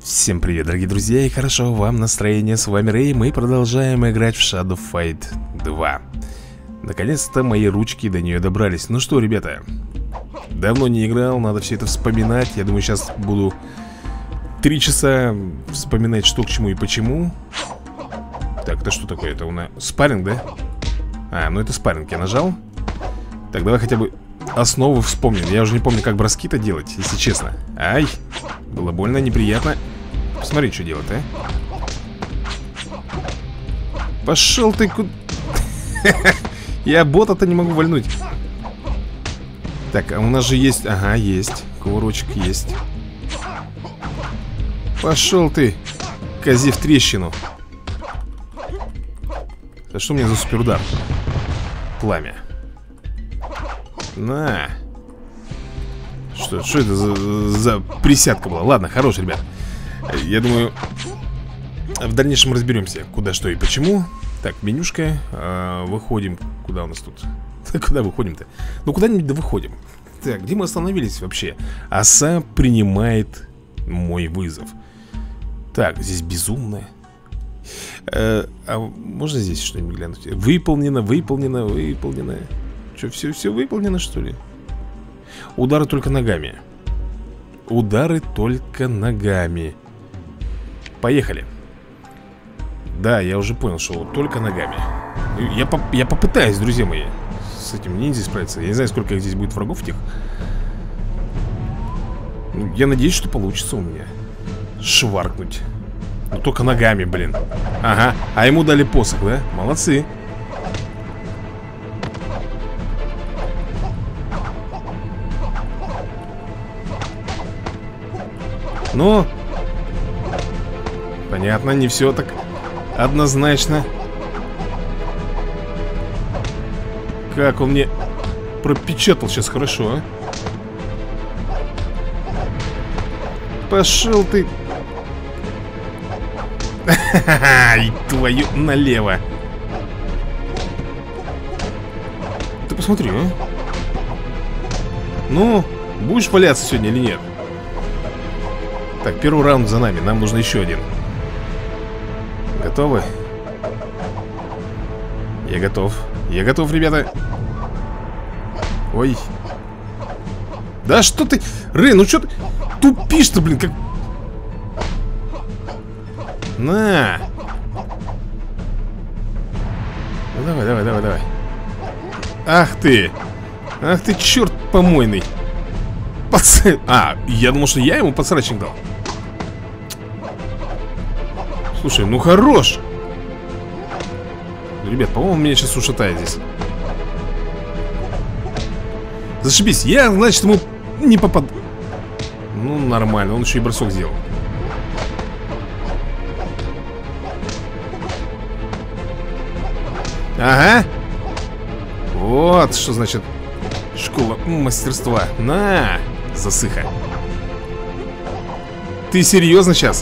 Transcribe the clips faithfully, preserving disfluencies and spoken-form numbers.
Всем привет, дорогие друзья, и хорошо вам настроение. С вами Рэй, мы продолжаем играть в Shadow Fight два. Наконец-то мои ручки до нее добрались. Ну что, ребята, давно не играл, надо все это вспоминать. Я думаю, сейчас буду три часа вспоминать, что к чему и почему. Так, это что такое? Это у нас спарринг, да? А, ну это спарринг, я нажал. Так, давай хотя бы основы вспомним. Я уже не помню, как броски-то делать, если честно. Ай, было больно, неприятно. Посмотри, что делать, а. Пошел ты куда. Я бота-то не могу вальнуть. Так, а у нас же есть... Ага, есть. Кувырочек есть. Пошел ты, кози в трещину. А что у меня за суперудар? Пламя. На. Что, что это за, за присядка была? Ладно, хорош, ребят. Я думаю, в дальнейшем разберемся, куда, что и почему. Так, менюшка. а, Выходим. Куда у нас тут? Куда выходим-то? Ну, куда-нибудь да выходим. Так, где мы остановились вообще? Оса принимает мой вызов. Так, здесь безумно. а, а можно здесь что-нибудь глянуть? Выполнено, выполнено, выполнено. Что, все, все выполнено, что ли? Удары только ногами. Удары только ногами. Поехали. Да, я уже понял, что вот только ногами. Я, поп я попытаюсь, друзья мои, с этим ниндзя справиться. Я не знаю, сколько здесь будет врагов тех. Я надеюсь, что получится у меня шваркнуть. Но только ногами, блин. Ага, а ему дали посох, да? Молодцы. Ну, понятно, не все так однозначно. Как он мне пропечатал сейчас хорошо, а? Пошел ты. Ай, твою налево. Ты посмотри, а? Ну, будешь валяться сегодня или нет? Так, первый раунд за нами, нам нужно еще один. Готовы? Я готов. Я готов, ребята. Ой. Да что ты, Рэй, ну что ты тупишь-то, блин, как... На. Ну, давай, давай, давай, давай. Ах ты. Ах ты, черт помойный. Пац... А, я думал, что я ему подсрачник дал. Слушай, ну хорош. Ребят, по-моему, меня сейчас ушатает здесь. Зашибись, я, значит, ему не попад... Ну, нормально, он еще и бросок сделал. Ага. Вот что значит школа мастерства. На, засыха. Ты серьезно сейчас?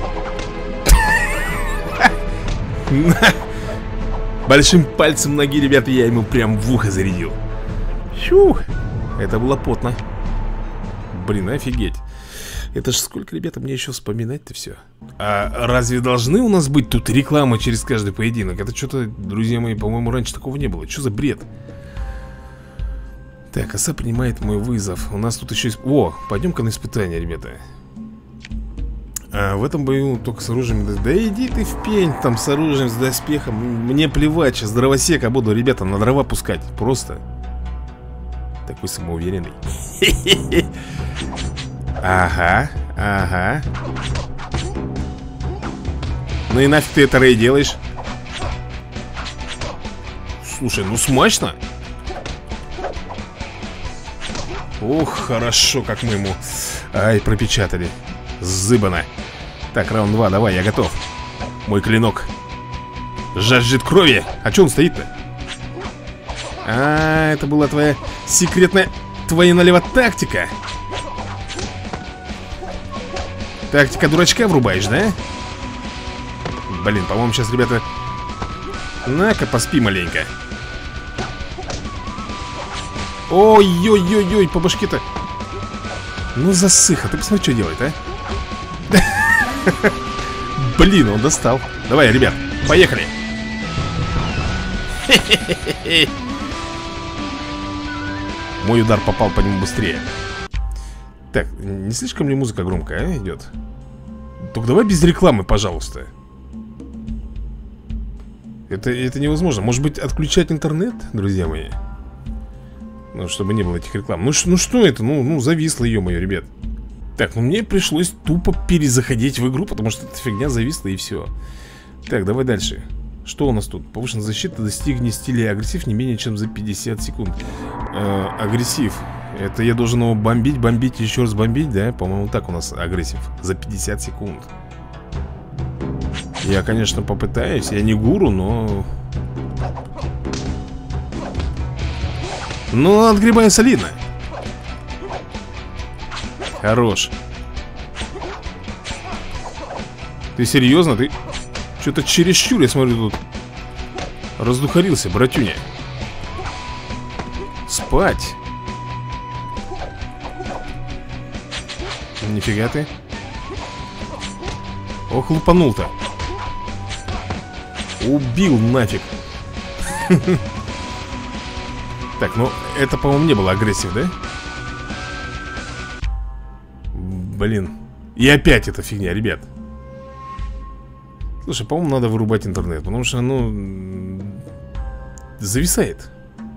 Большим пальцем ноги, ребята, я ему прям в ухо зарядил. Фух, это было потно. Блин, офигеть. Это ж сколько, ребята, мне еще вспоминать-то все. А разве должны у нас быть тут рекламы через каждый поединок? Это что-то, друзья мои, по-моему, раньше такого не было. Что за бред? Так, оса принимает мой вызов. У нас тут еще... О, пойдем-ка на испытание, ребята. А в этом бою только с оружием. Да, да иди ты в пень там с оружием, с доспехом. Мне плевать, сейчас дровосека буду, ребята, на дрова пускать. Просто. Такой самоуверенный. Ага, ага. Ну и нафиг ты это, Рэй, делаешь? Слушай, ну смачно. Ух, хорошо, как мы ему. Ай, пропечатали. Зыбано. Так, раунд два, давай, я готов. Мой клинок жаждет крови. А что он стоит-то? А, это была твоя секретная, твоя налево тактика. Тактика дурачка врубаешь, да? Блин, по-моему, сейчас, ребята... На-ка, поспи маленько. Ой-ой-ой-ой, по башке-то. Ну засыха, ты посмотри, что делает, а? Блин, он достал. Давай, ребят, поехали. Мой удар попал по нему быстрее. Так, не слишком ли музыка громкая, а, идет? Только давай без рекламы, пожалуйста. Это, это невозможно. Может быть, отключать интернет, друзья мои? Ну, чтобы не было этих реклам. Ну, ну что это? Ну, ну зависло, ё-моё, ребят. Так, ну мне пришлось тупо перезаходить в игру, потому что эта фигня зависла и все. Так, давай дальше. Что у нас тут? Повышенная защита, достигни стиля агрессив не менее чем за пятьдесят секунд. э, Агрессив. Это я должен его бомбить, бомбить, еще раз бомбить, да? По-моему, так у нас агрессив. За пятьдесят секунд. Я, конечно, попытаюсь. Я не гуру, но... Ну, отгребаю солидно. Хорош. Ты серьезно? Ты что-то чересчур, я смотрю, тут раздухарился, братюня. Спать. Нифига ты. Ох, лупанул-то. Убил нафиг. Так, ну это, по-моему, не было агрессив, да? Блин. И опять эта фигня, ребят. Слушай, по-моему, надо вырубать интернет, потому что, ну, зависает.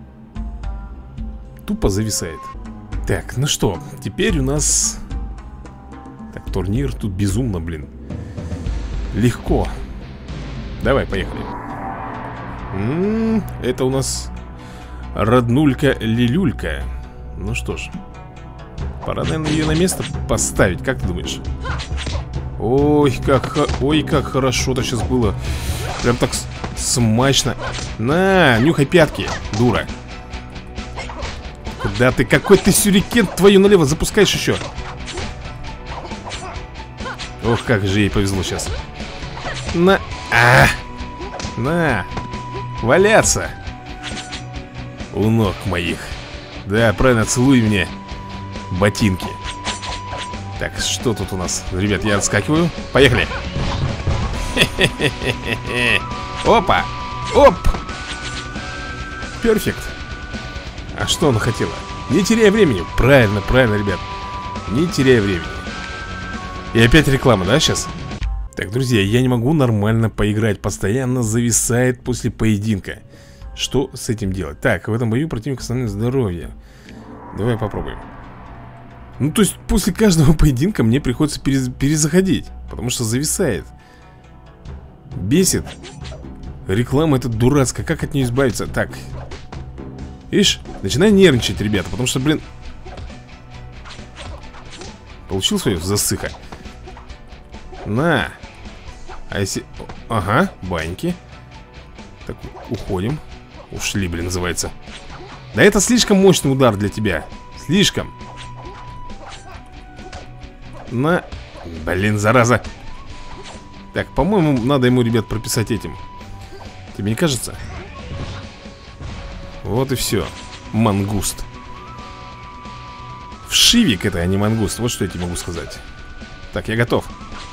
Тупо зависает. Так, ну что, теперь у нас... Так, турнир тут безумно, блин. Легко. Давай, поехали. М-м, это у нас роднулька-лилюлька. Ну что ж, пора, наверное, ее на место поставить. Как ты думаешь? Ой, как, ой, как хорошо-то сейчас было. Прям так смачно. На, нюхай пятки, дура. Куда ты? Какой ты сюрикен твою налево запускаешь еще? Ох, как же ей повезло сейчас. На, а, на, валяться у ног моих. Да, правильно, целуй мне ботинки. Так, что тут у нас? Ребят, я отскакиваю. Поехали. Опа. Оп. Перфект. А что она хотела? Не теряя времени. Правильно, правильно, ребят. Не теряя времени. И опять реклама, да, сейчас? Так, друзья, я не могу нормально поиграть. Постоянно зависает после поединка. Что с этим делать? Так, в этом бою противник восстановит здоровье. Давай попробуем. Ну, то есть после каждого поединка мне приходится перез... перезаходить, потому что зависает. Бесит. Реклама эта дурацкая, как от нее избавиться? Так. Ишь, начинай нервничать, ребята, потому что, блин... Получил свою засыха? На. А если... Ага, баньки. Так, уходим. Ушли, блин, называется. Да это слишком мощный удар для тебя. Слишком. На... Блин, зараза. Так, по-моему, надо ему, ребят, прописать этим. Тебе не кажется? Вот и все. Мангуст. Вшивик это, а не мангуст. Вот что я тебе могу сказать. Так, я готов.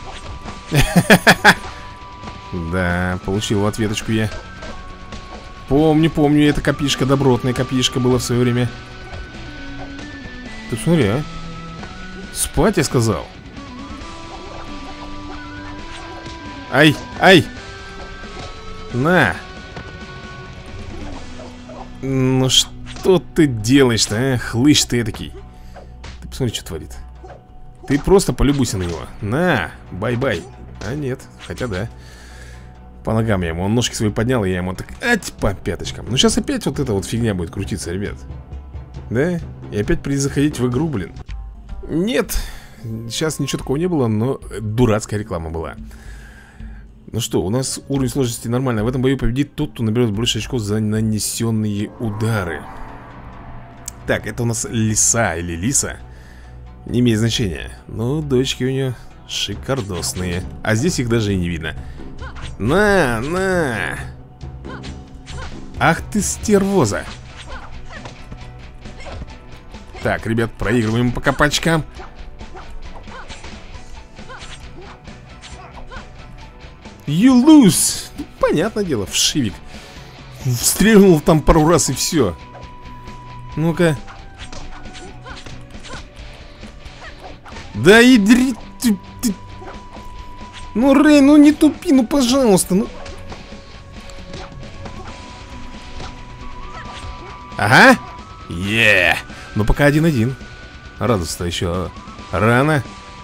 Да, получил ответочку я. Помню, помню, это копишка, добротная копишка была в свое время. Ты смотри, а. Спать, я сказал. Ай, ай. На. Ну что ты делаешь-то, а? Хлыщ ты этакий. Ты посмотри, что творит. Ты просто полюбуйся на него. На, бай-бай. А нет, хотя да. По ногам я ему, он ножки свои поднял, и я ему так, ать, по пяточкам. Ну сейчас опять вот эта вот фигня будет крутиться, ребят. Да? И опять придется заходить в игру, блин. Нет, сейчас ничего такого не было, но дурацкая реклама была. Ну что, у нас уровень сложности нормальный. В этом бою победит тот, кто наберет больше очков за нанесенные удары. Так, это у нас лиса или лиса. Не имеет значения. Но дочки у нее шикардосные. А здесь их даже и не видно. На, на. Ах ты стервоза. Так, ребят, проигрываем пока по очкам. You lose. Ну, понятное дело, вшивик. Стрельнул там пару раз и все. Ну-ка. Да идри ты, ты. Ну, Рэй, ну не тупи, ну пожалуйста, ну. Ага. Е. Ну пока один-один. Радостно еще рано.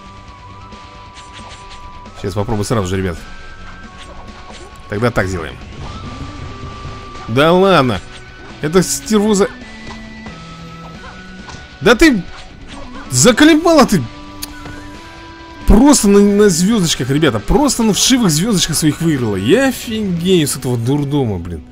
Сейчас попробую сразу же, ребят. Тогда так сделаем. Да ладно. Это стервоза. Да ты заколебала ты. Просто на, на звездочках, ребята. Просто на вшивых звездочках своих выиграла. Я офигею с этого дурдома, блин.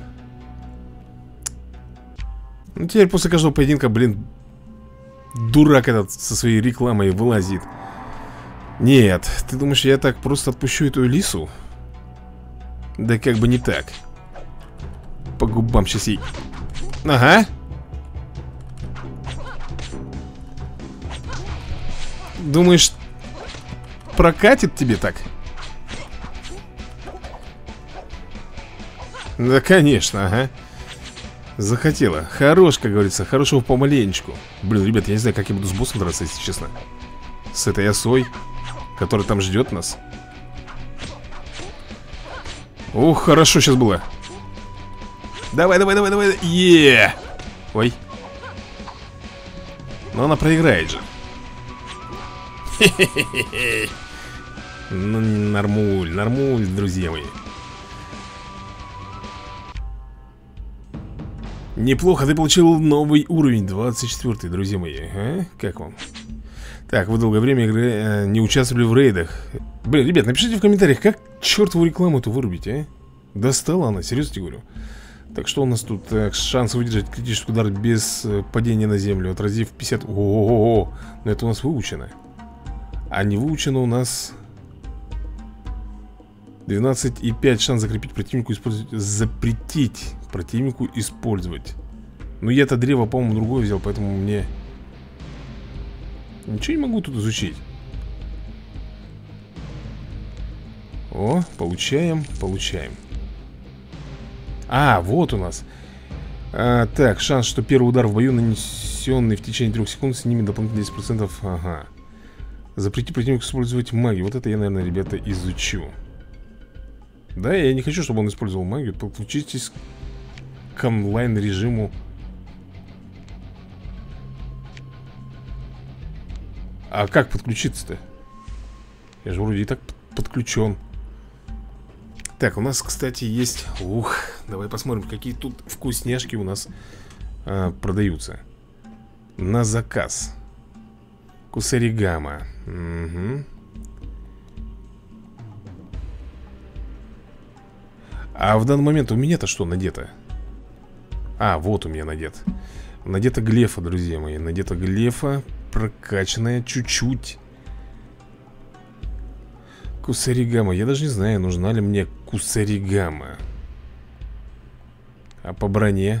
Ну теперь после каждого поединка, блин, дурак этот со своей рекламой вылазит. Нет, ты думаешь, я так просто отпущу эту лису? Да как бы не так. По губам сейчас ей. Ага. Думаешь, прокатит тебе так? Да, конечно, ага. Захотела. Хорош, как говорится, хорошего помаленечку. Блин, ребят, я не знаю, как я буду с боссом драться, если честно. С этой осой, которая там ждет нас. Ух, хорошо сейчас было. Давай, давай, давай, давай. Е. Ой. Но она проиграет же. Хе-хе-хе-хе. Ну, нормуль, нормуль, друзья мои. Неплохо, ты получил новый уровень, двадцать четвёртый, друзья мои. А? Как вам? Так, вы долгое время игры, э, не участвовали в рейдах. Блин, ребят, напишите в комментариях, как чертову рекламу эту вырубить, а? Достала она, серьезно тебе говорю. Так, что у нас тут? Так, шанс выдержать критический удар без э, падения на землю, отразив пятьдесят... О-о-о-о! Но это у нас выучено. А не выучено у нас... двенадцать и пять шанс закрепить противнику использовать. Запретить противнику использовать. Ну я-то древо, по-моему, другое взял, поэтому мне ничего не могу тут изучить. О, получаем, получаем. А, вот у нас а, так, шанс, что первый удар в бою, нанесенный в течение трех секунд, снимет дополнительно десять процентов. Ага. Запретить противнику использовать магию. Вот это я, наверное, ребята, изучу. Да, я не хочу, чтобы он использовал магию. Подключитесь к онлайн-режиму. А как подключиться-то? Я же вроде и так подключен. Так, у нас, кстати, есть... Ух, давай посмотрим, какие тут вкусняшки у нас а, продаются. На заказ. Кусаригама. Угу. А в данный момент у меня-то что надето? А, вот у меня надет. Надета глефа, друзья мои. Надета глефа, прокачанная чуть-чуть. Кусаригама. Я даже не знаю, нужна ли мне кусаригама. А по броне?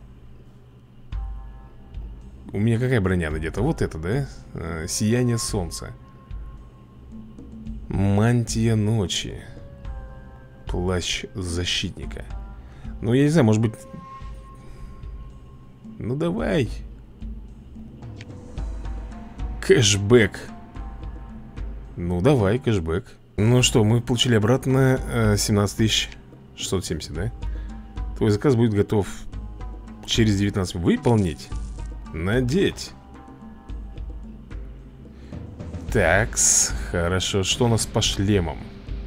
У меня какая броня надета? Вот это, да? А, сияние солнца. Мантия ночи. Плащ защитника. Ну, я не знаю, может быть... Ну, давай. Кэшбэк. Ну, давай, кэшбэк. Ну что, мы получили обратно э, семнадцать тысяч шестьсот семьдесят, да? Твой заказ будет готов через девятнадцать. Выполнить. Надеть. Такс, хорошо. Что у нас по шлемам?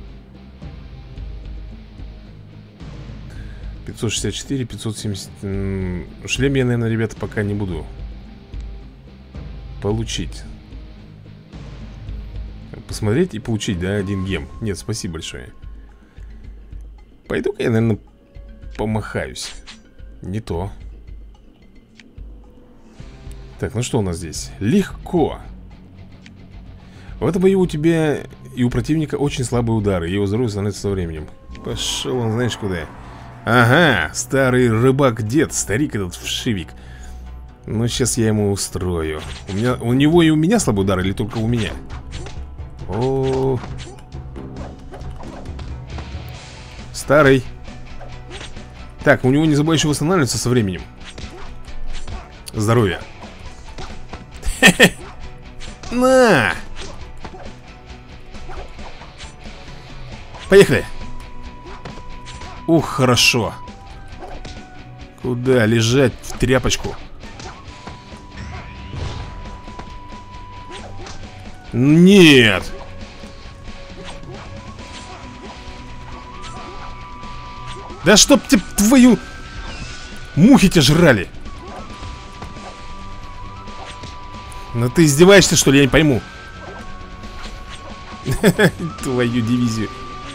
пятьсот шестьдесят четыре, пятьсот семьдесят. Шлем я, наверное, ребята, пока не буду получить. Посмотреть и получить, да, один гем. Нет, спасибо большое. Пойду-ка я, наверное, помахаюсь. Не то. Так, ну что у нас здесь? Легко. В этом бою у тебя и у противника очень слабые удары. Его здоровье становится со временем. Пошел он, знаешь, куда? Ага, старый рыбак-дед, старик этот вшивик. Ну, сейчас я ему устрою. У меня, у него и у меня слабый удар или только у меня? О, Старый. Так, у него не забывай еще восстанавливаться со временем. Здоровье. На! Поехали. Ух, хорошо. Куда лежать в тряпочку? Нет. Да чтоб тебе твою... Мухи тебя жрали. Ну ты издеваешься, что ли? Я не пойму. Твою дивизию.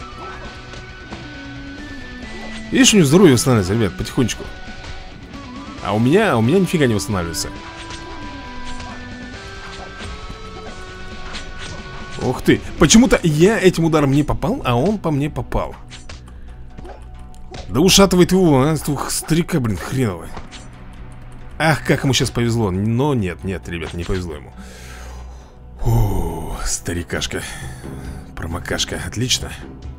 Видишь, у него здоровье восстанавливается, ребят, потихонечку. А у меня, у меня нифига не восстанавливается. Ух ты. Почему-то я этим ударом не попал, а он по мне попал. Да ушатывает его, а? Ух, старика, блин, хреновый. Ах, как ему сейчас повезло. Но нет, нет, ребят, не повезло ему. О, старикашка. Промокашка, отлично.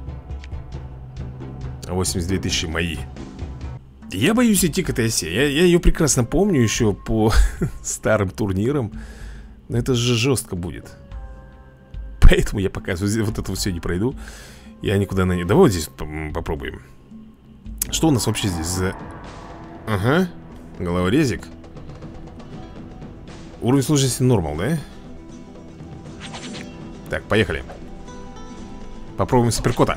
восемьдесят две тысячи мои. Я боюсь идти к этой оси. Я, я ее прекрасно помню еще по старым турнирам. Но это же жестко будет. Поэтому я пока вот это все не пройду. Я никуда на не... Давай вот здесь попробуем. Что у нас вообще здесь за... Ага, головорезик. Уровень сложности нормал, да? Так, поехали. Попробуем суперкота.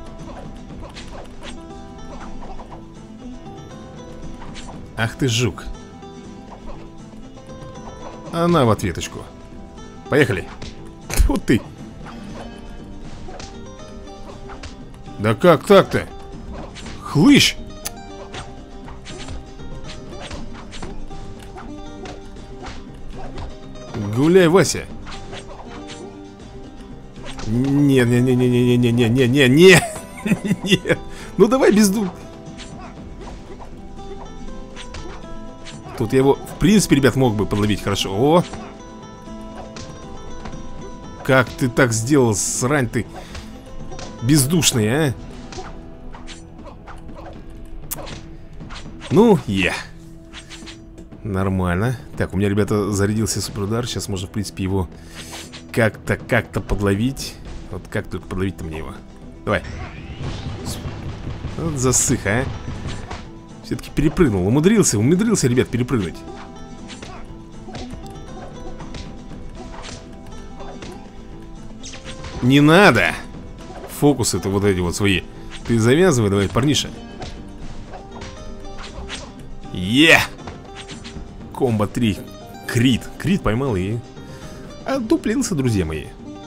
Ах ты жук. Она в ответочку. Поехали. Вот ты. Да как так-то? Хлыщ. Гуляй, Вася. Не-не-не-не-не-не-не-не-не-не-не. Нет. Ну давай без дум. Тут я его, в принципе, ребят, мог бы подловить хорошо. О! Как ты так сделал, срань ты бездушный, а? Ну, я. Yeah. Нормально. Так, у меня, ребята, зарядился суперудар. Сейчас можно, в принципе, его как-то, как-то подловить. Вот как только подловить-то мне его. Давай. Вот засых, а. Все-таки перепрыгнул. Умудрился, умудрился, ребят, перепрыгнуть. Не надо. Фокусы-то вот эти вот свои. Ты завязывай, давай, парниша. Е! Yeah! Комбо три. Крит. Крит поймал и отдуплился, друзья мои.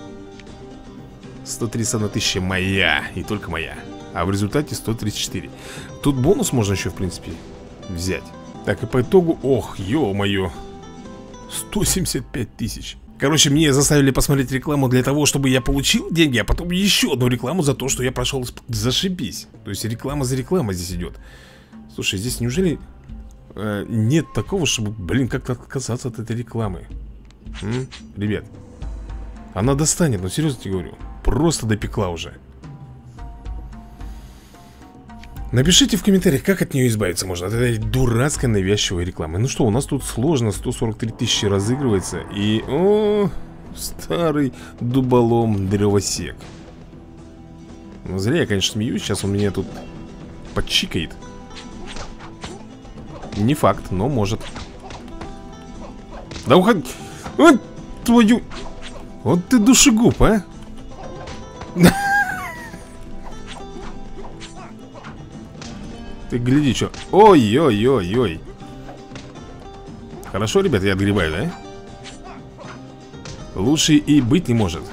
сто тридцать одна тысяча моя. И только моя. А в результате сто тридцать четыре. Тут бонус можно еще, в принципе, взять. Так, и по итогу... Ох, ё-моё. сто семьдесят пять тысяч. Короче, мне заставили посмотреть рекламу для того, чтобы я получил деньги, а потом еще одну рекламу за то, что я прошел. Зашибись. То есть реклама за рекламой здесь идет. Слушай, здесь неужели... Uh, нет такого, чтобы, блин, как-то отказаться от этой рекламы. М? Ребят, она достанет, ну серьезно тебе говорю. Просто допекла уже. Напишите в комментариях, как от нее избавиться можно. От этой дурацкой навязчивой рекламы. Ну что, у нас тут сложно, сто сорок три тысячи разыгрывается. И, о, старый дуболом древосек. Ну зря я, конечно, смеюсь. Сейчас он меня тут подчикает. Не факт, но может. Да уходи. Вот твою. Вот ты душегуб, а. Ты гляди, что. Ой-ой-ой-ой. Хорошо, ребят, я отгребаю, да? Лучше и быть не может.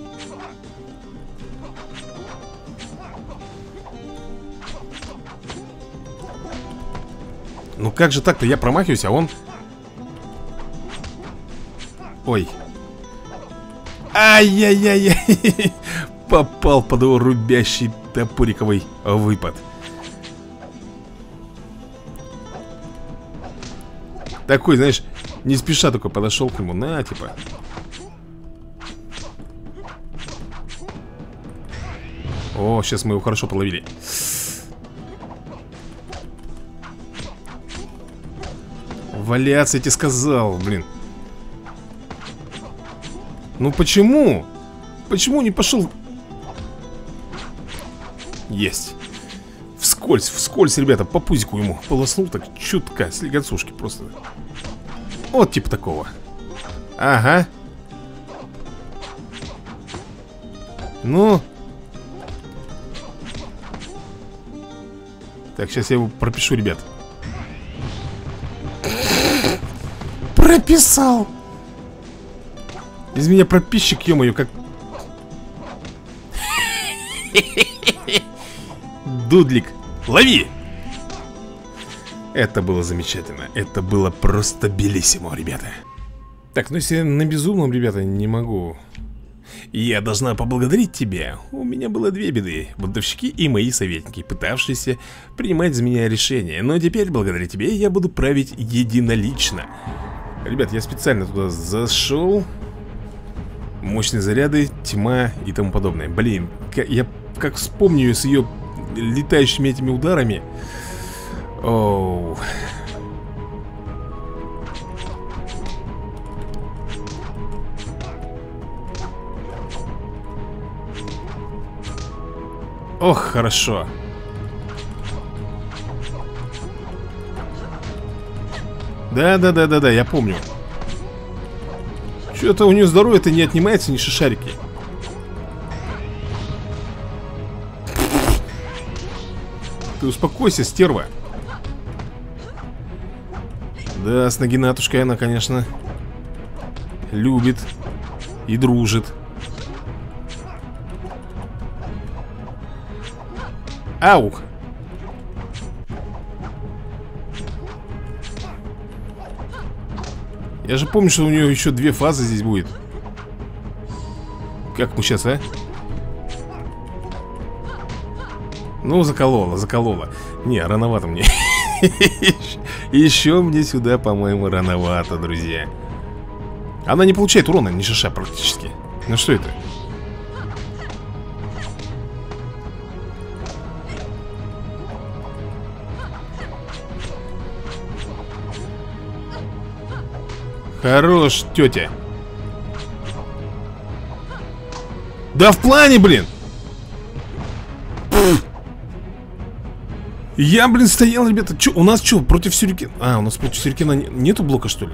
Ну как же так-то? Я промахиваюсь, а он... Ой. Ай-яй-яй-яй. Попал под его рубящий топориковый выпад. Такой, знаешь, не спеша такой подошел к нему. На, типа. О, сейчас мы его хорошо половили. валяться, я тебе сказал, блин. Ну почему? Почему не пошел? Есть. Вскользь, вскользь, ребята, по пузику ему полоснул так чутка, с легонцушки просто. Вот типа такого. Ага. Ну. Так, сейчас я его пропишу, ребят. Прописал. Из меня прописчик, ё-моё, как... Дудлик, лови! Это было замечательно. Это было просто белиссимо, ребята. Так, ну если на безумном, ребята, не могу. Я должна поблагодарить тебя. У меня было две беды: бунтовщики и мои советники, пытавшиеся принимать за меня решения. Но теперь, благодаря тебе, я буду править единолично. Ребят, я специально туда зашел. Мощные заряды, тьма и тому подобное. Блин, я как вспомню с ее летающими этими ударами. Оу. Ох, хорошо. Да-да-да-да-да, я помню. Что-то у нее здоровье-то не отнимается, ни шишарики. Ты успокойся, стерва. Да, с Нагинатушкой она, конечно, любит и дружит. Аух. Я же помню, что у нее еще две фазы здесь будет. Как мы сейчас, а? Ну, заколола, заколола. Не, рановато мне. Еще мне сюда, по-моему, рановато, друзья. Она не получает урона, ни шиша практически. Ну что это? Хорош, тетя. Да в плане, блин. Пфф. Я, блин, стоял, ребята. Чё, у нас что, против сюрикена? А, у нас против сюрикена нету блока, что ли?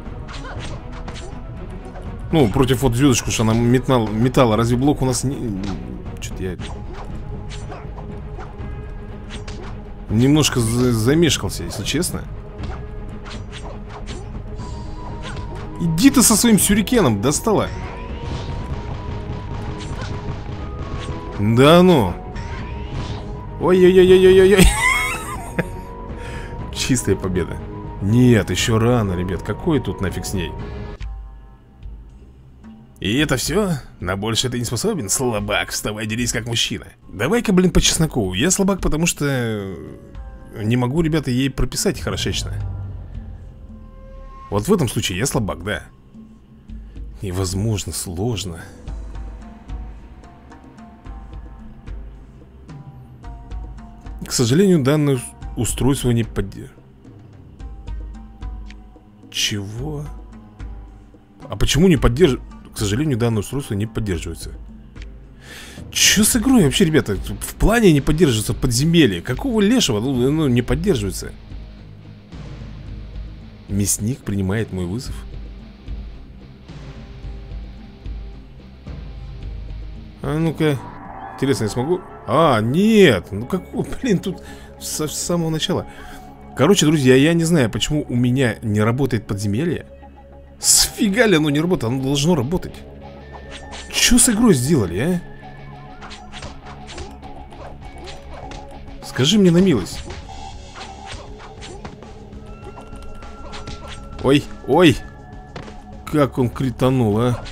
Ну, против вот звездочку, что она металл, металла. Разве блок у нас не... Что-то я... Немножко замешкался, если честно. Иди ты со своим сюрикеном, достала. Да ну. Ой-ой-ой-ой-ой-ой. Чистая победа. Нет, еще рано, ребят. Какой тут нафиг с ней? И это все? На больше ты не способен? Слабак, вставай, дерись как мужчина. Давай-ка, блин, по чесноку. Я слабак, потому что не могу, ребята, ей прописать хорошечно. Вот в этом случае я слабак, да. Невозможно, сложно. К сожалению, данное устройство не поддерживает. Чего? А почему не поддерживает? К сожалению, данное устройство не поддерживается. Че с игрой вообще, ребята? В плане не поддерживается подземелье. Какого лешего? Ну, ну не поддерживается. Мясник принимает мой вызов. А ну-ка. Интересно, я смогу? А, нет. Ну какой, блин, тут с, с самого начала. Короче, друзья, я не знаю, почему у меня не работает подземелье. Сфига ли оно не работает? Оно должно работать. Что с игрой сделали, а? Скажи мне на милость. Ой, ой. Как он кританул, а?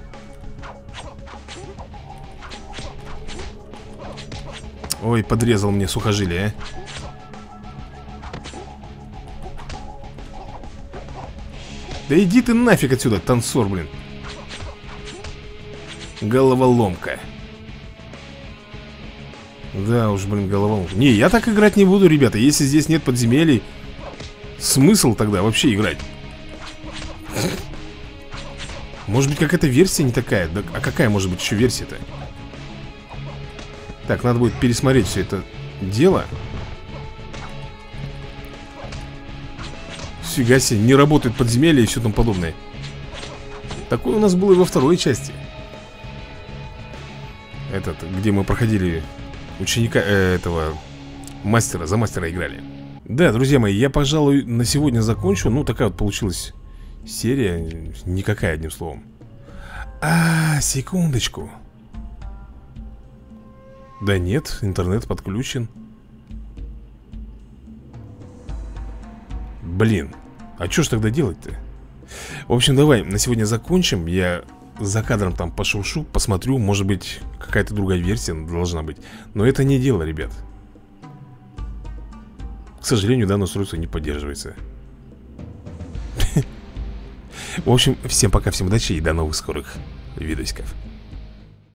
Ой, подрезал мне сухожилие, а? Да иди ты нафиг отсюда, танцор, блин. Головоломка. Да уж, блин, головоломка. Не, я так играть не буду, ребята. Если здесь нет подземелий, Смысл тогда вообще играть? Может быть, какая-то версия не такая? Да, а какая может быть еще версия-то? Так, надо будет пересмотреть все это дело. Фига себе, не работает подземелье и все тому подобное. Такое у нас было и во второй части. Этот, где мы проходили ученика э, этого мастера, за мастера играли. Да, друзья мои, я, пожалуй, на сегодня закончу. Ну, такая вот получилась серия. Никакая, одним словом. А, секундочку. Да нет, интернет подключен. Блин, а что ж тогда делать-то? В общем, давай на сегодня закончим. Я за кадром там пошуршу, посмотрю. Может быть, какая-то другая версия должна быть. Но это не дело, ребят. К сожалению, данное устройство не поддерживается. В общем, всем пока, всем удачи и до новых скорых видосиков.